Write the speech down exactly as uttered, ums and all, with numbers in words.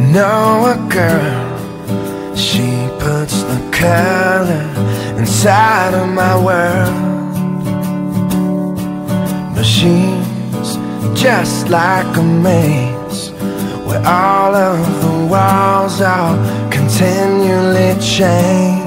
know a girl, she puts the color inside of my world. But she's just like a maze, where all of the walls are continually changed.